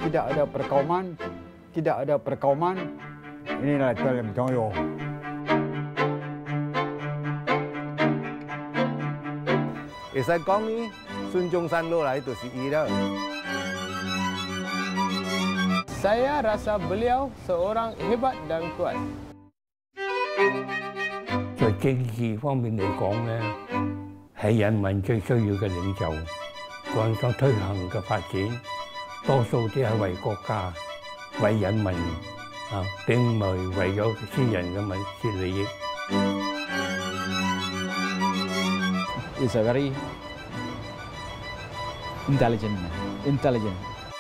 tidak ada perkauman, inilah Tun Lim Chong Eu. Bisa讲呢，孙中山落来就是伊了。 Saya rasa beliau seorang hebat dan kuat。 在政治方面嚟講咧，係人民最需要嘅領袖。佢所推行嘅發展，多數都係為國家、為人民並唔係為咗私人嘅民事利益。 Is a very intelligent man. Intelligent.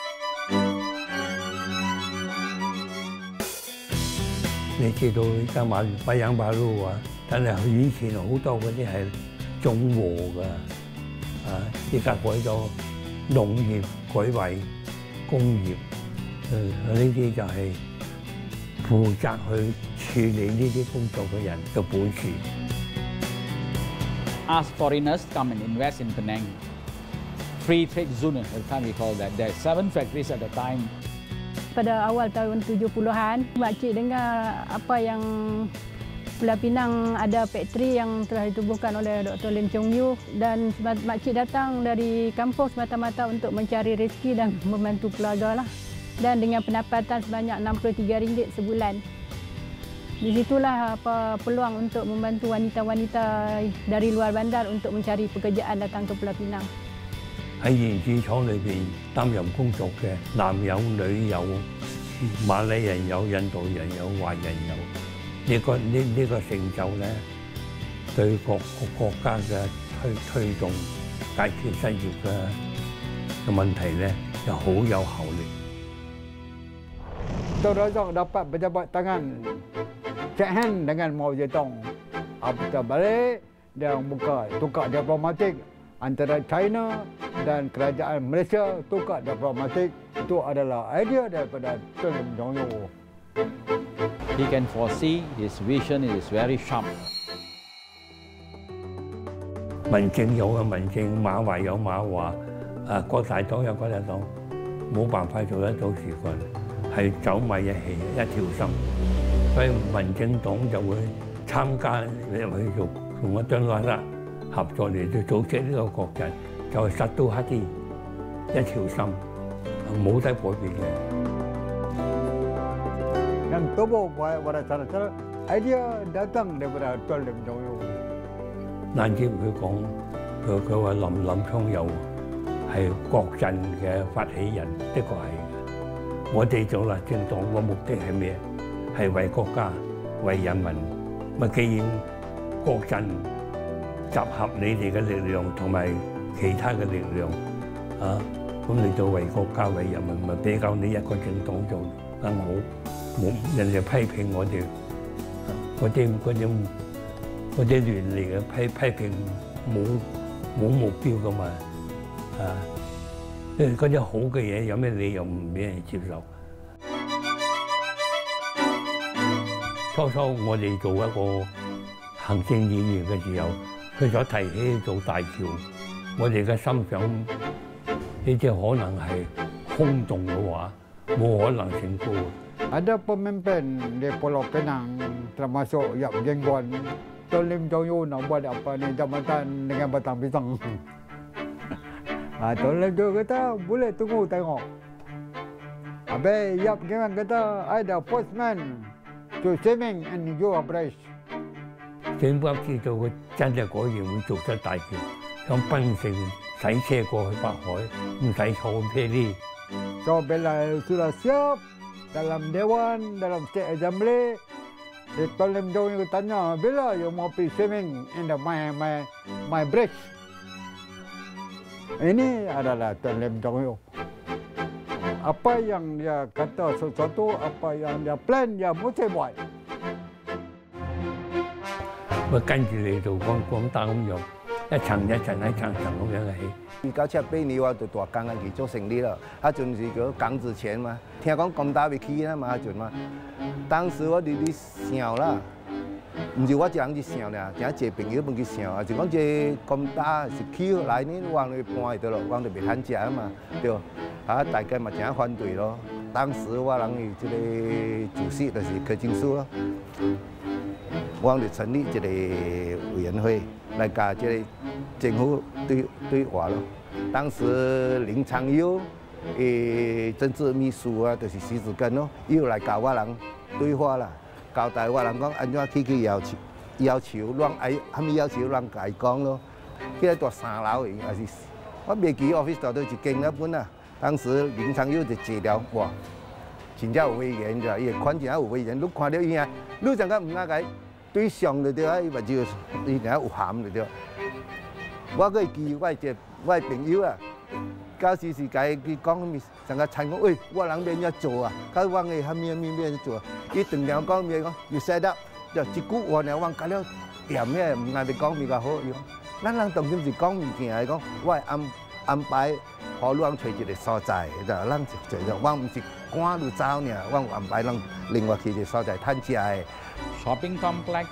你知道而家馬洋馬路啊，但係以前好多嗰啲係種禾㗎，而家改咗農業，改為工業，呢啲就係負責去處理呢啲工作嘅人嘅本事。 Ask foreigners come and invest in Penang. Free trade zone, at the time we call that. There are 7 factories at the time. Pada awal tahun 70-an, makcik dengar apa yang Pulau Pinang ada factory yang telah ditubuhkan oleh Dr. Lim Chong Eu dan makcik datang dari kampung semata-mata untuk mencari rezeki dan membantu keluarga lah. Dan dengan pendapatan sebanyak RM63 sebulan. Di situlah peluang untuk membantu wanita-wanita dari luar bandar untuk mencari pekerjaan datang ke Pulau Pinang. 喺原子廠裏邊擔任工作嘅男有、女有、馬來人有、印度人有、華人有，呢個成就咧，對各個國家嘅推動解決失業嘅問題咧，就好有效力。 Tun Dr dapat berjabat tangan cek hand dengan Mao Zedong. Apabila balik, dia buka tukar diplomatik antara China dan kerajaan Malaysia, tukar diplomatik. Itu adalah idea daripada Tun Lim Chong Eu. He can foresee, his vision is very sharp. 民政有嘅民政，馬華有馬華，國大黨有國大黨，冇辦法做得到事幹，係走埋一氣一條心，所以民政黨就會參加入去做同我敦拉拉合作嚟到組織呢個國陣，就係實到黑啲一條心，冇得改變嘅。 Yang tubuh pada cara-cara idea datang daripada Tun Lim Chong Eu. 難接佢講，佢話林聰友係國陣嘅發起人，的確係嘅。我哋做啦政黨個目的係咩？係為國家、為人民。咪既然國陣集合你哋嘅力量同埋其他嘅力量，咁你就為國家、為人民，咪比較你一個政黨做更好。冇人哋批評我哋嗰啲亂嚟嘅批評冇目標噶嘛，嗰啲好嘅嘢有咩理由唔俾人接受？初我哋做一個行政議員嘅時候，佢所提起做大橋，我哋嘅心想呢啲可能係空洞嘅話，冇可能成功。 Ada pemimpin di Pulau Penang termasuk Yap Jengguan. Tun Lim Chong Eu nak buat apa ni jambatan dengan batang pisang. Tun Lim Chong Eu kata boleh tunggu tengok. Habis Yap Jengguan kata ada postman to swimming and you a bridge. 政府知道佢真係果然會做出大橋，響檳城洗車過去北海，唔使坐車呢。 So bila sudah siap dalam Dewan, dalam State Assembly, Tun Lim Chong Eu tanya, bila you mau pergi swimming in the my bridge? Ini adalah Tun Lim Chong Eu. Apa yang dia kata sesuatu, apa yang dia plan, dia mesti buat. 跟住嚟做廣大咁樣，一層一層咁樣嘅起。 1978年我就大工啊去做成立了，陣是叫港子錢嘛，聽講Komtar要起啦嘛陣嘛，當時我哋想啦， 唔是我一人去想啦，正一个朋友们去想啊，就讲这Komtar是起来呢，往那搬去了，往那袂摊食啊嘛，对。啊，大家嘛正反对咯。当时我人有这个主席就是柯金书咯，我就成立这个委员会来甲这个政府对话咯。当时林长友政治秘书啊，就是徐子根咯，又来甲我人对话啦，交代我人讲安怎去要求，乱还没要求乱改讲咯。迄个大3楼的，还是我未记 office 都是经了本啊。当时林长友就坐了，哇，真正有威严咋，伊款真有威严。你看到伊啊，你怎个唔啱解对上就对啊，伊目睭伊然后有含就对。我个记我朋友啊，到时是甲伊讲怎个参讲，喂，我人变要做啊，到我个下面变做，伊từng条讲咩讲，要 set up， 就一句话呢，我搞了掂咩，唔啱你讲比较好。咱人重点是讲物件来讲，我安排。好，咱找一个所在，就咱就我唔是赶路走呢，我有安排咱另外去一个所在摊食的。 Shopping complex,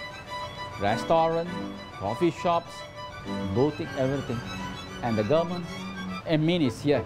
restaurant, coffee shops, boutique, everything, and the government admin is here,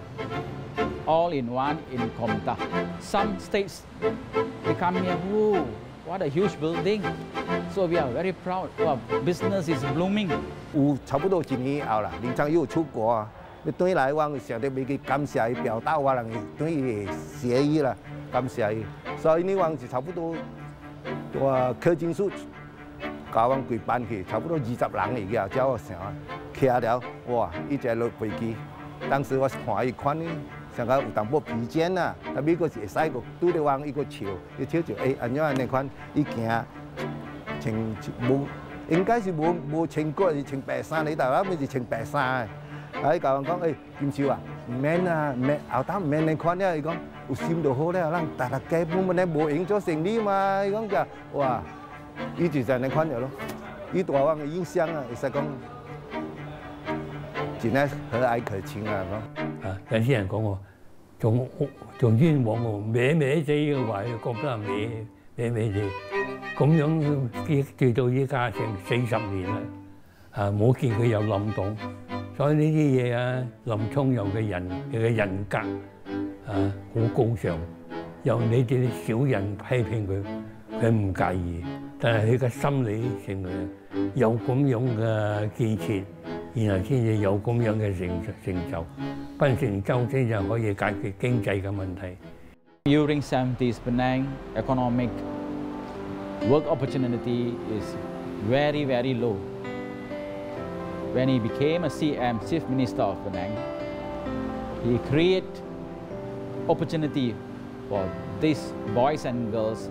all in one in Komtar. Some states they come here, whoa, what a huge building! So we are very proud. Our business is blooming. 有差不多1年后啦，林长友出国啊。你对来，我想得要去感谢伊，表达我人对伊的谢意啦，感谢伊。所以呢，我是差不多，我柯金书教我规班去，差不多20人嚟嘅，叫我想骑了，哇，伊只落飞机。当时我看伊款呢，像个有淡薄疲倦啦，但美国是会使个对着我伊个笑，伊笑就安怎安尼款，伊行穿无，应该是无穿过是穿白衫，你台湾咪是穿白衫。喺教人講，金少啊，唔免啊，唔免後頭唔免你看咧，伊講有心就好咧，咱大家本本咧無影咗成哩嘛，伊講就哇，伊就係你看咗咯，伊對我嘅影響啊，其實講真係和蔼可親啊，講。 啊，有啲人講我仲冤枉我，歪歪地嘅話，覺得歪地，咁樣至到依家成40年啦，啊冇見佢有冧動。所以呢啲嘢啊，林聰佑嘅人格啊好高尚，由你哋啲小人批評佢，佢唔介意，但係佢嘅心理性有咁樣嘅建設，然後先至有咁樣嘅成就，不成就先就可以解決經濟嘅問題。 During 70s, Penang economic work opportunity is very, very low. When he became a CM, Chief Minister of Penang, he created opportunity for these boys and girls.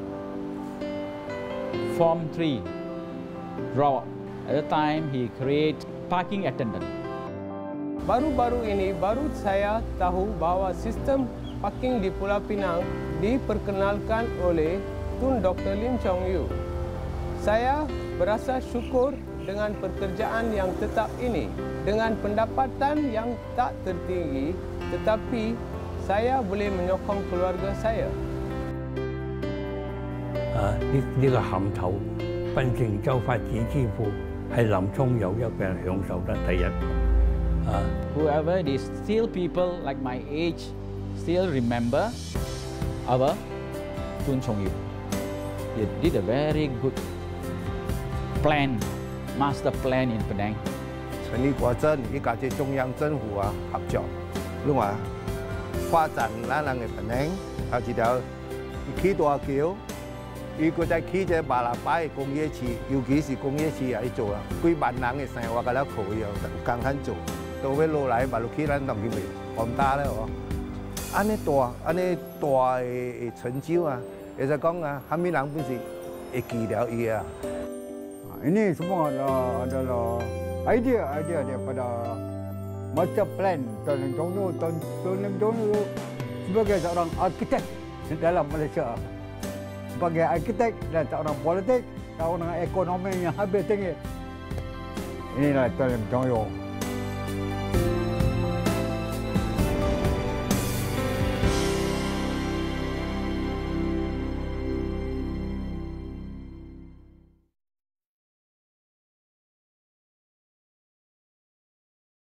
Form 3 draw. At the time, he created parking attendant. Baru-baru ini baru saya tahu bahawa sistem parking di Pulau Pinang diperkenalkan oleh Tun Dr. Lim Chong Eu. Saya berasa syukur dengan pekerjaan yang tetap ini, dengan pendapatan yang tak tertinggi, tetapi saya boleh menyokong keluarga saya. 呢個銜頭檳城州發展之父係林聰佑一個人享受得第一。 Whoever it is, still people like my age still remember our Tun Chong Eu. He did a very good plan. Master plan in Penang. 成立國鎮，伊甲即中央政府啊合作，你話發展咱人嘅 Penang，有一條起大橋，伊個再起隻馬拉巴嘅工業區，尤其是工業區啊，伊做啊，幾萬人嘅生活，個了可以啊，有工肯做，到尾落來馬路區咱當然未咁大咧喎。安尼大嘅成就啊，其實講啊，蝦米人本是會記了伊啊。 Ini semua adalah idea daripada master plan Tun Lim Chong Eu. Tun Lim Chong Eu sebagai seorang arkitek dalam Malaysia, sebagai arkitek dan seorang politik, seorang ekonomi yang habis tinggi. Inilah Tun Lim Chong Eu.